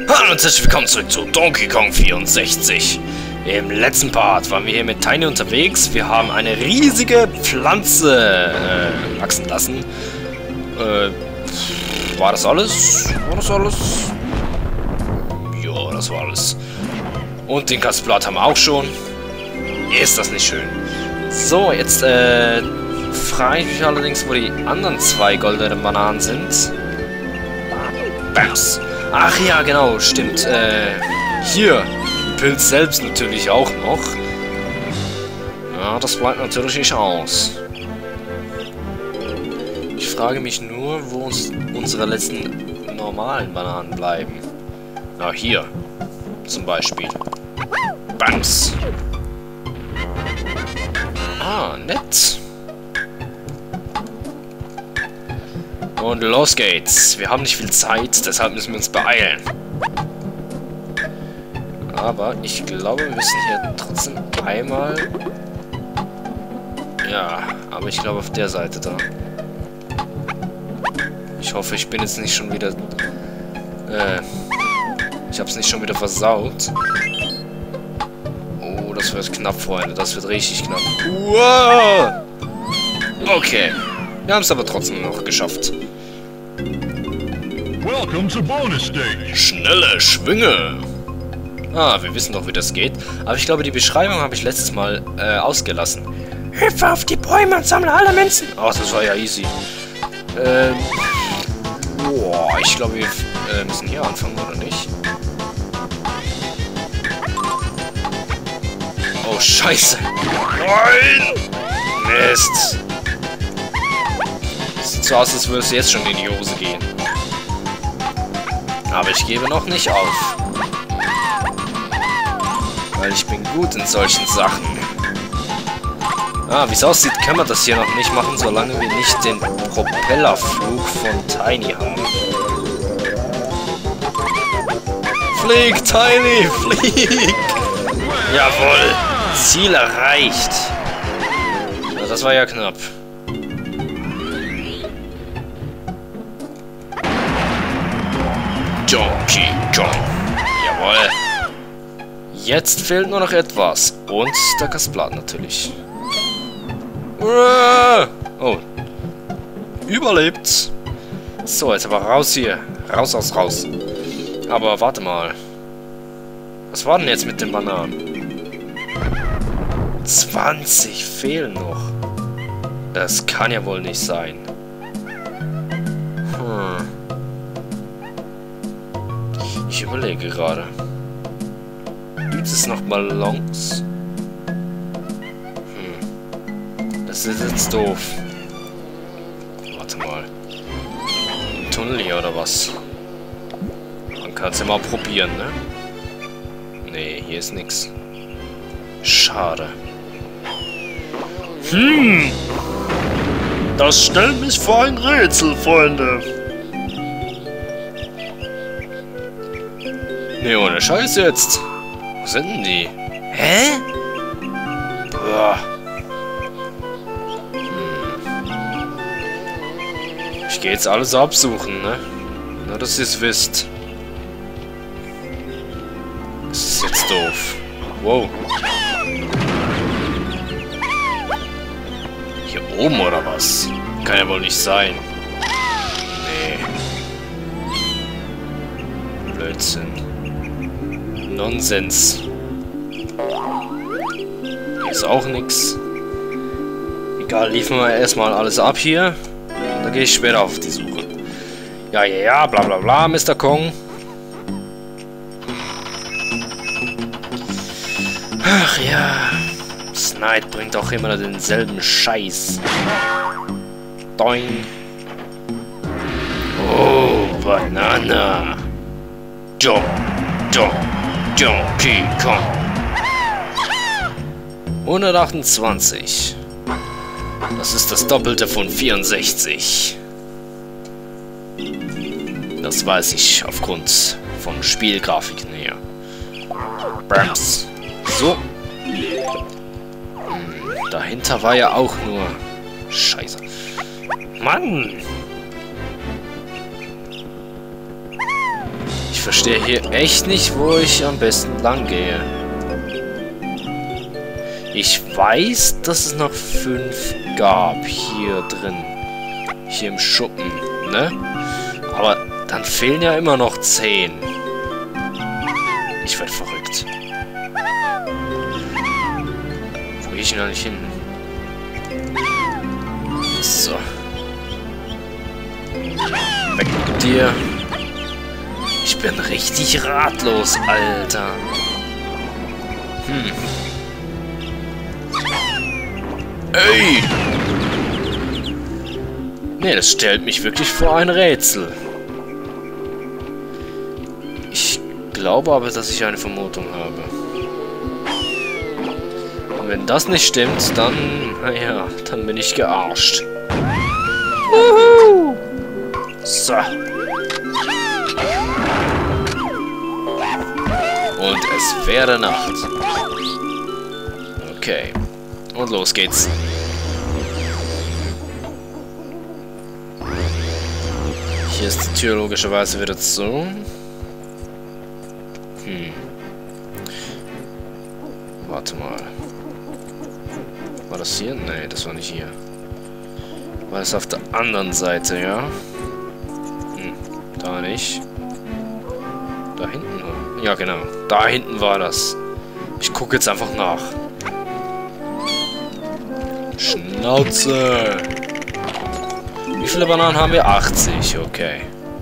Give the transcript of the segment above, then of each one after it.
Hallo und herzlich willkommen zurück zu Donkey Kong 64. Im letzten Part waren wir hier mit Tiny unterwegs. Wir haben eine riesige Pflanze wachsen lassen. War das alles? War das alles? Ja, das war alles. Und den Kastenblatt haben wir auch schon. Ist das nicht schön? So, jetzt frage ich mich allerdings, wo die anderen zwei goldenen Bananen sind. Bams. Ach ja, genau, stimmt. Hier, Pilz selbst natürlich auch noch. Ja, das bleibt natürlich nicht aus. Ich frage mich nur, wo unsere letzten normalen Bananen bleiben. Na, hier. Zum Beispiel. Bams. Ah, nett. Und los geht's. Wir haben nicht viel Zeit, deshalb müssen wir uns beeilen. Aber ich glaube, wir müssen hier trotzdem einmal... Ja, aber ich glaube auf der Seite da. Ich hoffe, ich bin jetzt nicht schon wieder... Ich hab's nicht schon wieder versaut. Oh, das wird knapp, Freunde. Das wird richtig knapp. Wow! Okay. Wir haben es aber trotzdem noch geschafft. Welcome to bonus stage. Schnelle Schwünge. Ah, wir wissen doch, wie das geht. Aber ich glaube, die Beschreibung habe ich letztes Mal ausgelassen. Hüpfe auf die Bäume und sammle alle Münzen. Oh, das war ja easy. Boah, ich glaube, wir müssen hier anfangen, oder nicht? Oh, scheiße. Nein! Mist. Sieht so aus, als würde es jetzt schon in die Hose gehen. Aber ich gebe noch nicht auf. Weil ich bin gut in solchen Sachen. Ah, wie es aussieht, können wir das hier noch nicht machen, solange wir nicht den Propellerflug von Tiny haben. Flieg, Tiny, flieg! Jawohl, Ziel erreicht. Ja, das war ja knapp. Donkey Kong. Jawohl. Jetzt fehlt nur noch etwas. Und der Kastenblatt natürlich. Oh. Überlebt. So, jetzt aber raus hier. Raus, raus. Aber warte mal. Was war denn jetzt mit den Bananen? 20 fehlen noch. Das kann ja wohl nicht sein. Ich überlege gerade. Gibt es noch Ballons? Das ist jetzt doof. Warte mal. Ein Tunnel hier oder was? Man kann es ja mal probieren, ne? Nee, hier ist nichts. Schade. Das stellt mich vor ein Rätsel, Freunde. Nee, ohne Scheiß jetzt. Wo sind denn die? Hä? Boah. Ich gehe jetzt alles absuchen, ne? Nur, dass ihr es wisst. Das ist jetzt doof. Wow. Hier oben oder was? Kann ja wohl nicht sein. Nee. Blödsinn. Nonsens. Hier ist auch nix. Egal, liefern wir erstmal alles ab hier. Und dann gehe ich später auf die Suche. Ja, bla bla bla, Mr. Kong. Ach ja. Snide bringt auch immer denselben Scheiß. Doing. Oh, Banana. Donkey Kong. 128. Das ist das Doppelte von 64. Das weiß ich aufgrund von Spielgrafiken her. Bams. So. Dahinter war ja auch nur... Scheiße. Mann! Ich verstehe hier echt nicht, wo ich am besten lang gehe. Ich weiß, dass es noch 5 gab hier drin. Hier im Schuppen, ne? Aber dann fehlen ja immer noch 10. Ich werde verrückt. Wo gehe ich denn eigentlich hin? So. Weg mit dir. Ich bin richtig ratlos, Alter. Ey! Nee, das stellt mich wirklich vor ein Rätsel. Ich glaube aber, dass ich eine Vermutung habe. Und wenn das nicht stimmt, dann, naja, dann bin ich gearscht. Wuhu! So. Und es wäre Nacht. Okay. Und los geht's. Hier ist die Tür logischerweise wieder zu. Warte mal. War das hier? Nee, das war nicht hier. War das auf der anderen Seite, ja? Da nicht. Da hinten, oder? Ja, genau. Da hinten war das. Ich gucke jetzt einfach nach. Schnauze! Wie viele Bananen haben wir? 80, okay.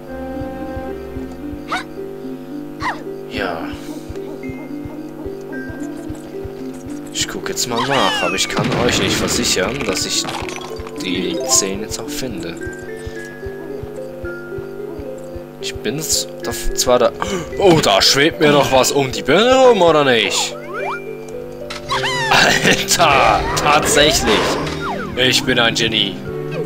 Ja. Ich gucke jetzt mal nach, aber ich kann euch nicht versichern, dass ich die 10 jetzt auch finde. Ich bin zwar da... Oh, da schwebt mir noch was um die Birne rum, oder nicht? Alter, tatsächlich. Ich bin ein Genie.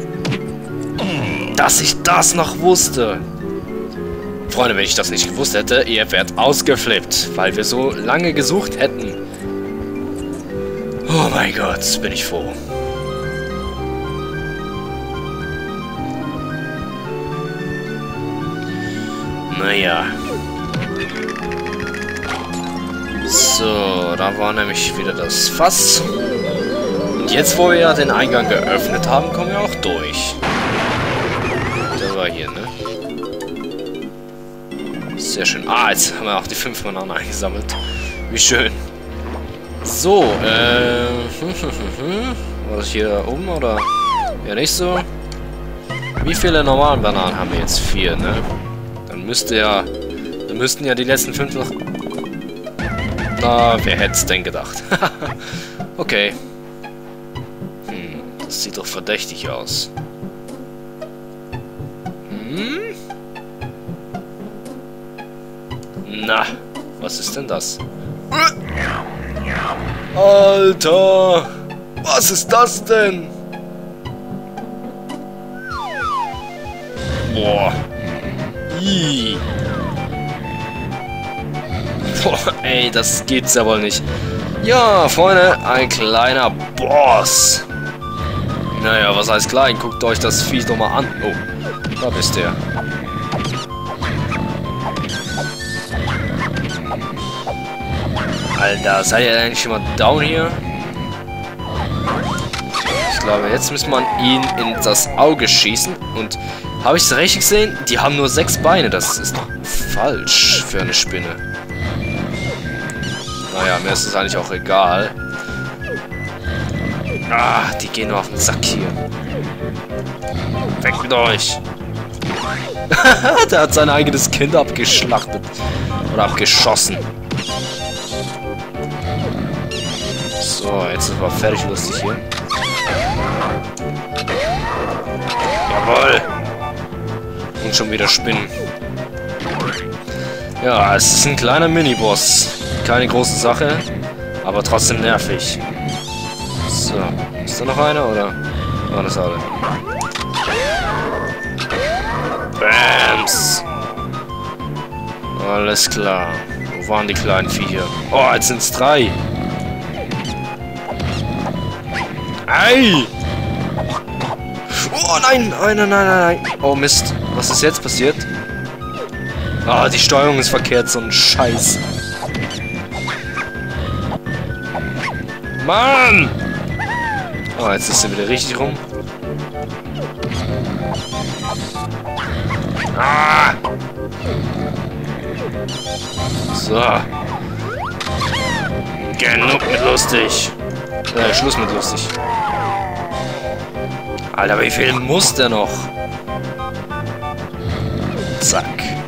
Dass ich das noch wusste. Freunde, wenn ich das nicht gewusst hätte, ihr wärt ausgeflippt, weil wir so lange gesucht hätten. Oh mein Gott, bin ich froh. Naja. So, da war nämlich wieder das Fass. Und jetzt, wo wir ja den Eingang geöffnet haben, kommen wir auch durch. Der war hier, ne? Sehr schön. Ah, jetzt haben wir auch die 5 Bananen eingesammelt. Wie schön. So, war das hier oben, oder? Ja, nicht so. Wie viele normalen Bananen haben wir jetzt? 4, ne? Dann müssten ja die letzten 5 noch... Na, wer hätte es denn gedacht? Okay. Das sieht doch verdächtig aus. Na, was ist denn das? Alter! Was ist das denn? Boah. Ih. Boah, ey, das geht's ja wohl nicht. Ja, Freunde, ein kleiner Boss. Naja, was heißt klein? Guckt euch das Vieh doch mal an. Oh, da bist der. Alter, seid ihr eigentlich schon mal down hier? Ich glaube, jetzt muss man ihn in das Auge schießen. Und habe ich es richtig gesehen? Die haben nur 6 Beine. Das ist doch falsch für eine Spinne. Naja, mir ist es eigentlich auch egal. Ah, die gehen nur auf den Sack hier. Weg mit euch. Der hat sein eigenes Kind abgeschlachtet. Oder abgeschossen. So, jetzt ist mal fertig lustig hier. Jawohl. Und schon wieder Spinnen. Ja, es ist ein kleiner Mini-Boss. Keine große Sache, aber trotzdem nervig. So, ist da noch einer, oder? War das alle? Bams! Alles klar. Wo waren die kleinen Viecher? Oh, jetzt sind es 3. Ei! Oh nein, nein, nein, nein, nein. Oh Mist, was ist jetzt passiert? Ah, die Steuerung ist verkehrt, so ein Scheiß. Mann! Oh, jetzt ist sie wieder richtig rum. Ah! So. Genug mit lustig. Schluss mit lustig. Alter, wie viel muss der noch? Zack.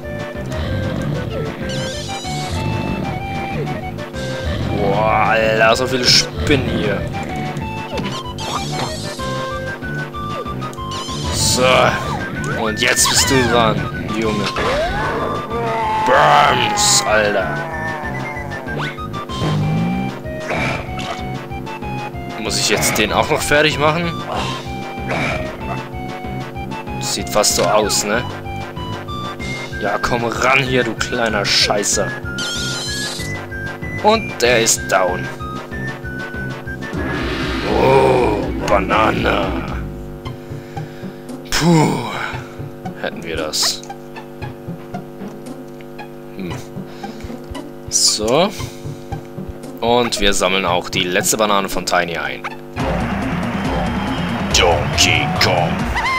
Boah, Alter, so viele Spinnen hier. So. Und jetzt bist du dran, Junge. Burns, Alter. Muss ich jetzt den auch noch fertig machen? Sieht fast so aus, ne? Ja, komm ran hier, du kleiner Scheißer. Und der ist down. Oh, Banane. Puh. Hätten wir das. So. Und wir sammeln auch die letzte Banane von Tiny ein. Donkey Kong.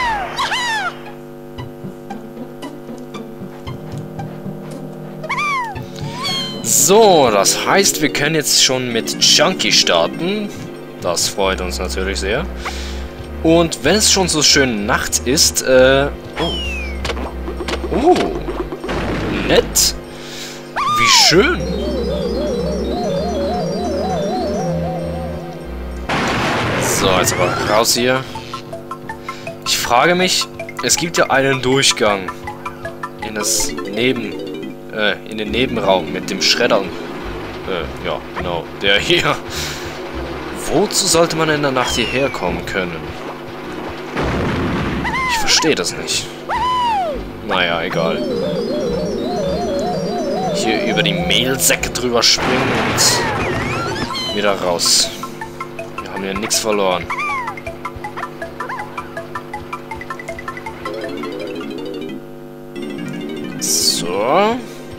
So, das heißt, wir können jetzt schon mit Chunky starten. Das freut uns natürlich sehr. Und wenn es schon so schön Nacht ist, oh, nett. Wie schön. So, jetzt aber raus hier. Ich frage mich, es gibt ja einen Durchgang in das in den Nebenraum mit dem Schredder. Ja, genau, der hier. Wozu sollte man in der Nacht hierher kommen können? Ich verstehe das nicht. Naja, egal. Hier über die Mehlsäcke drüber springen und wieder raus. Wir haben hier nichts verloren. So.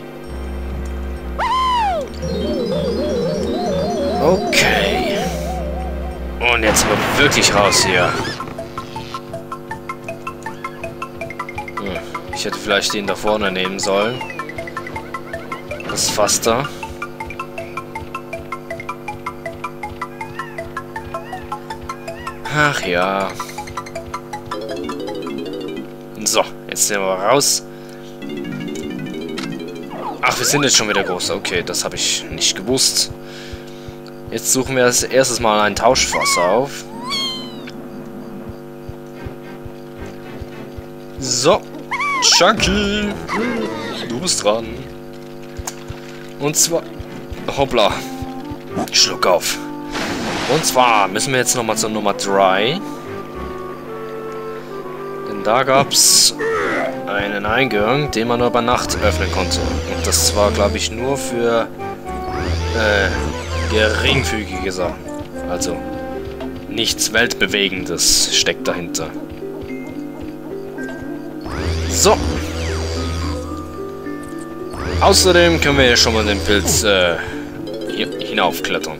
Okay. Und jetzt aber wirklich raus hier. Ich hätte vielleicht den da vorne nehmen sollen. Das Fass da. Ach ja. So, jetzt sind wir raus. Ach, wir sind jetzt schon wieder groß. Okay, das habe ich nicht gewusst. Jetzt suchen wir als erstes mal ein Tauschfass auf. So. Chunky. Du bist dran. Und zwar... Hoppla. Schluck auf. Und zwar müssen wir jetzt nochmal zur Nummer 3. Denn da gab's einen Eingang, den man nur bei Nacht öffnen konnte. Und das war, glaube ich, nur für geringfügige Sachen. Also nichts Weltbewegendes steckt dahinter. So. Außerdem können wir ja schon mal den Pilz hier hinaufklettern.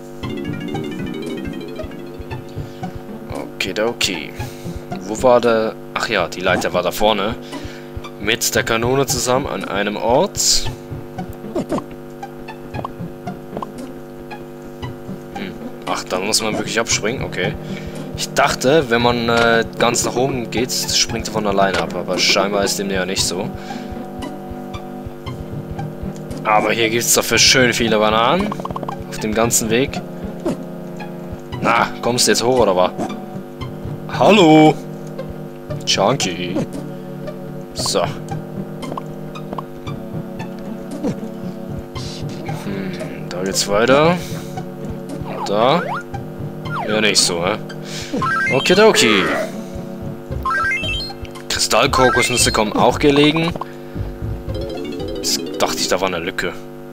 Okay. Wo war der... Ach ja, die Leiter war da vorne. Mit der Kanone zusammen an einem Ort. Ach, da muss man wirklich abspringen. Okay. Ich dachte, wenn man ganz nach oben geht, springt er von alleine ab. Aber scheinbar ist dem ja nicht so. Aber hier gibt es dafür schön viele Bananen. Auf dem ganzen Weg. Na, kommst du jetzt hoch oder was? Hallo! Chunky. So. Da geht's weiter. Und da. Ja, nicht so, ne? Okay. Kristallkokosnüsse kommen auch gelegen. Jetzt dachte ich, da war eine Lücke.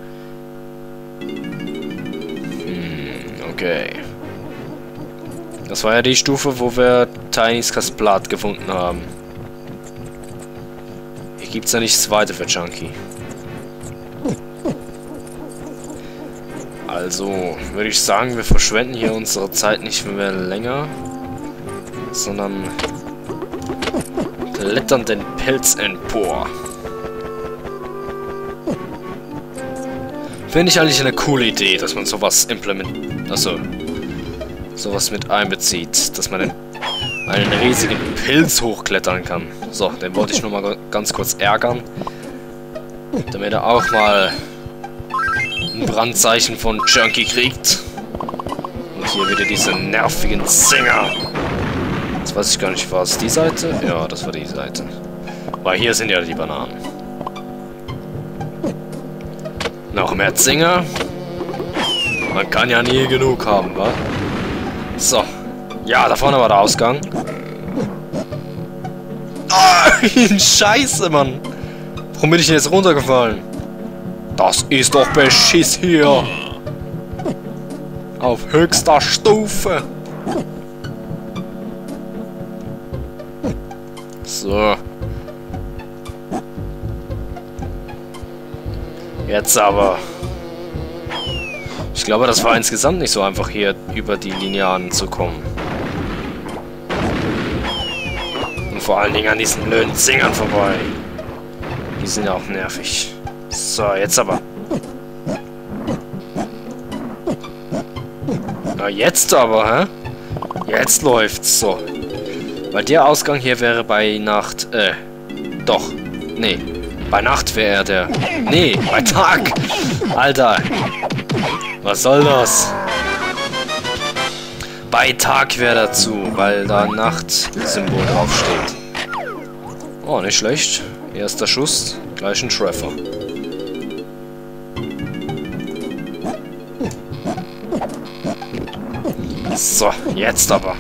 Okay. Das war ja die Stufe, wo wir Tinys Kasplat gefunden haben. Hier gibt's ja nichts weiter für Chunky. Also, würde ich sagen, wir verschwenden hier unsere Zeit nicht mehr länger, sondern klettern den Pilz empor. Finde ich eigentlich eine coole Idee, dass man sowas implementiert, also sowas mit einbezieht, dass man einen riesigen Pilz hochklettern kann. So, den wollte ich nur mal ganz kurz ärgern, damit er auch mal ein Brandzeichen von Chunky kriegt. Und hier wieder diese nervigen Singer. Jetzt weiß ich gar nicht, war es die Seite? Ja, das war die Seite. Weil hier sind ja die Bananen. Noch mehr Zinger. Man kann ja nie genug haben, wa? So. Ja, da vorne war der Ausgang. Nein, scheiße, Mann. Warum bin ich denn jetzt runtergefallen? Das ist doch Beschiss hier. Auf höchster Stufe. So. Jetzt aber. Ich glaube, das war insgesamt nicht so einfach, hier über die Linearen zu kommen. Und vor allen Dingen an diesen blöden Singern vorbei. Die sind ja auch nervig. So, jetzt aber. Na, jetzt aber, hä? Jetzt läuft's so. Weil der Ausgang hier wäre bei Nacht, doch. Nee. Bei Nacht wäre er der... Nee, bei Tag! Alter! Was soll das? Bei Tag wäre dazu, weil da ein Nacht-Symbol draufsteht. Oh, nicht schlecht. Erster Schuss, gleich ein Treffer. So, jetzt aber.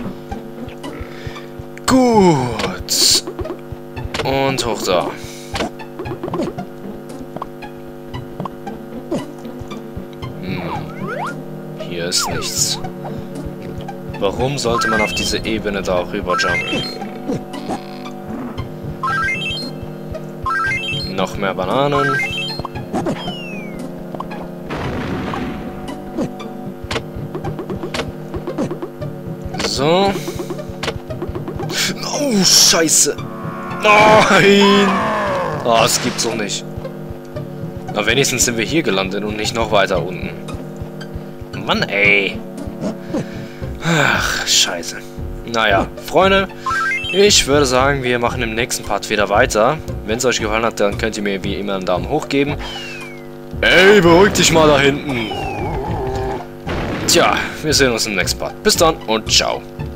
Gut. Und hoch da. Hier ist nichts. Warum sollte man auf diese Ebene da rüber jumpen? Noch mehr Bananen. So. Oh, scheiße. Nein. Oh, das gibt's doch nicht. Na, wenigstens sind wir hier gelandet und nicht noch weiter unten. Mann, ey. Ach, scheiße. Naja, Freunde, ich würde sagen, wir machen im nächsten Part wieder weiter. Wenn es euch gefallen hat, dann könnt ihr mir wie immer einen Daumen hoch geben. Ey, beruhig dich mal da hinten. Tja, wir sehen uns im nächsten Part. Bis dann und ciao.